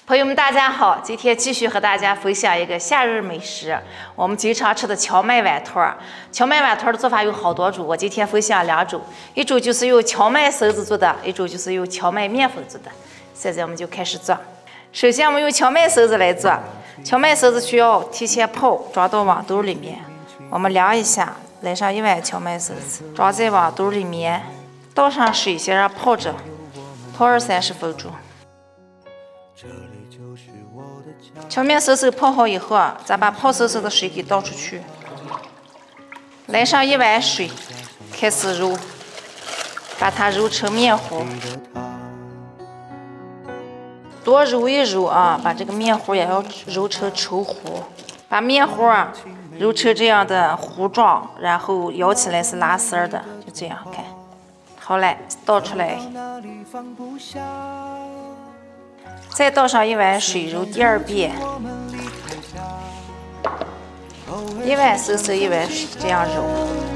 朋友们，大家好！今天继续和大家分享一个夏日美食，我们经常吃的荞麦碗团。荞麦碗团的做法有好多种，我今天分享2种，一种就是用荞麦绳子做的，一种就是用荞麦面粉做的。现在我们就开始做。首先我们用荞麦绳子来做，荞麦绳子需要提前泡，装到网兜里面。我们量一下，来上1碗荞麦绳子，装在网兜里面，倒上水，先让泡着，泡20-30分钟。荞麦绳子泡好以后啊，咱把泡绳绳的水给倒出去，来上1碗水，开始揉，把它揉成面糊，多揉一揉啊，把这个面糊也要揉成稠糊，把面糊啊揉成这样的糊状，然后舀起来是拉丝的，就这样看。好嘞，倒出来。再倒上1碗水，揉第2遍，1碗绳绳1碗水，这样揉。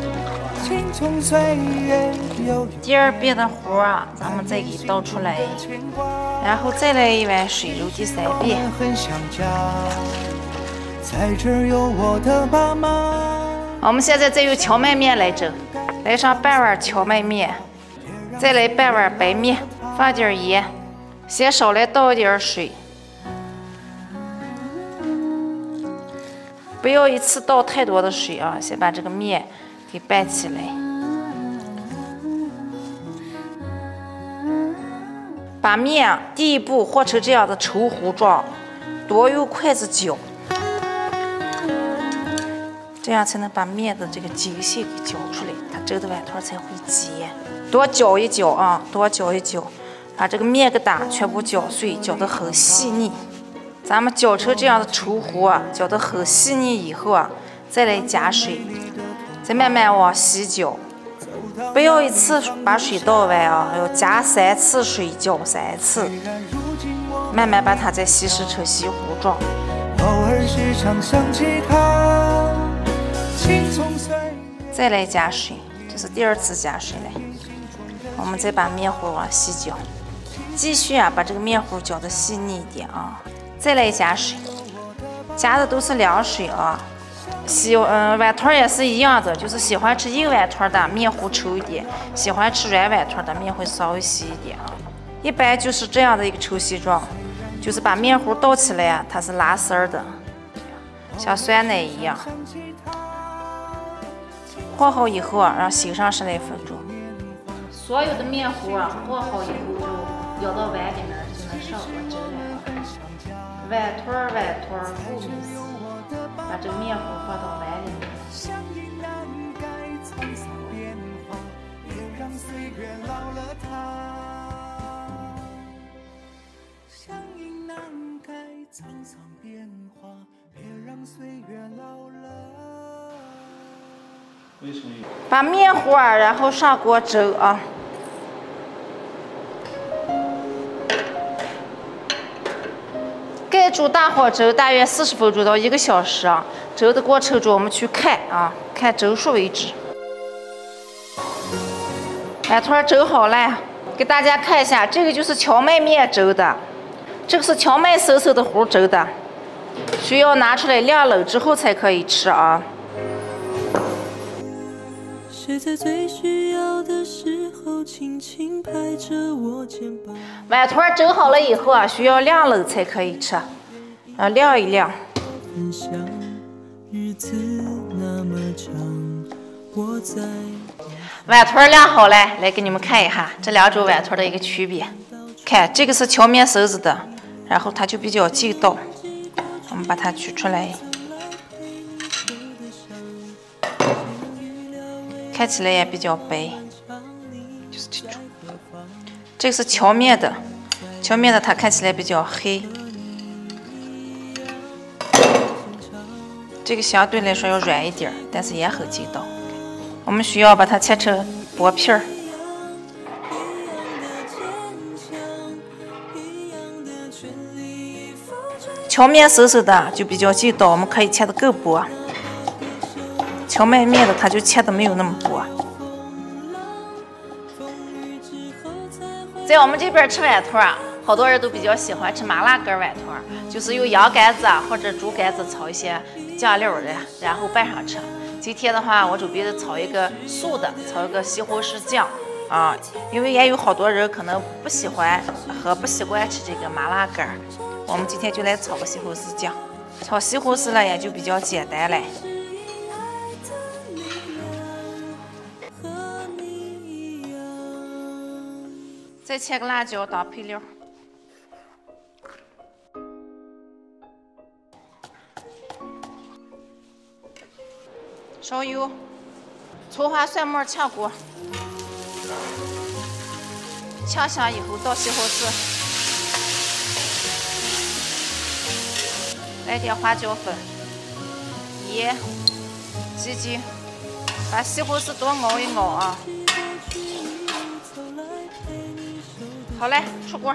第2遍的糊啊，咱们再给倒出来，然后再来1碗水，揉第3遍。我们现在再用荞麦面来蒸，来上半碗荞麦面，再来半碗白面，放点盐。先少来倒一点水，不要一次倒太多的水啊！先把这个面给拌起来，把面啊第1步和成这样的稠糊状，多用筷子搅，这样才能把面的这个筋性给搅出来，它蒸的碗团才会结。多搅一搅啊，多搅一搅。把这个面疙瘩全部搅碎，搅得很细腻。咱们搅成这样的稠糊啊，搅得很细腻以后啊，再来加水，再慢慢往稀搅。不要一次把水倒完啊，要加3次水，搅3次，慢慢把它再稀释成稀糊状。再来加水，这是第2次加水了。我们再把面糊往稀搅。继续啊，把这个面糊搅得细腻一点啊，再来加水，加的都是凉水啊。碗团也是一样的，就是喜欢吃硬碗团的面糊稠一点，喜欢吃软碗团的面会稍微稀一点啊。一般就是这样的一个稠稀状，就是把面糊倒起来啊，它是拉丝的，像酸奶一样。和好以后啊，让醒上10来分钟。所有的面糊啊和好以后就舀到碗里面就能上锅蒸了。碗团顾名思义，把这个面糊放到碗里面。把面糊啊，然后上锅蒸啊。盖住大火蒸大约40分钟到1个小时啊。蒸的过程中我们去看啊，看蒸熟为止。碗团蒸好了，给大家看一下，这个就是荞麦面蒸的，这个是荞麦绳绳的糊蒸的，需要拿出来晾冷之后才可以吃啊。谁在最需要的时候轻轻拍着我肩膀。碗团蒸好了以后啊，需要晾冷才可以吃，晾一晾。碗团晾好了，来给你们看一下这2种碗团的一个区别。看这个是荞麦绳子的，然后它就比较劲道，我们把它取出来。看起来也比较白，就是这种。这个是荞麦的，荞麦的它看起来比较黑。这个相对来说要软一点，但是也很劲道。我们需要把它切成薄片儿。荞麦绳绳的就比较劲道，我们可以切得更薄。荞麦面的它就切的没有那么薄。在我们这边吃碗团啊， 好多人都比较喜欢吃麻辣根碗团，就是用羊肝子啊或者猪肝子炒一些酱料的，然后拌上吃。今天的话，我准备炒一个素的，炒一个西红柿酱啊，因为也有好多人可能不喜欢和不习惯吃这个麻辣根儿，我们今天就来炒个西红柿酱。炒西红柿呢也就比较简单嘞。再切个辣椒当配料。烧油，葱花蒜末炝锅，炝香以后倒西红柿，来点花椒粉、盐、鸡精，把西红柿多熬一熬啊。好嘞，出锅。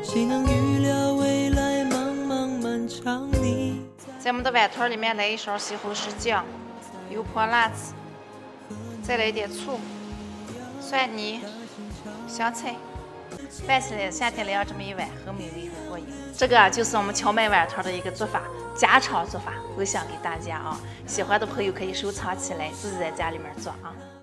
在我们的碗团里面来一勺西红柿酱。油泼辣子，再来一点醋、蒜泥、香菜，拌起来夏天来这么一碗，很美味，很过瘾。这个就是我们荞麦碗团的一个做法，家常做法，分享给大家啊！喜欢的朋友可以收藏起来，自己在家里面做啊。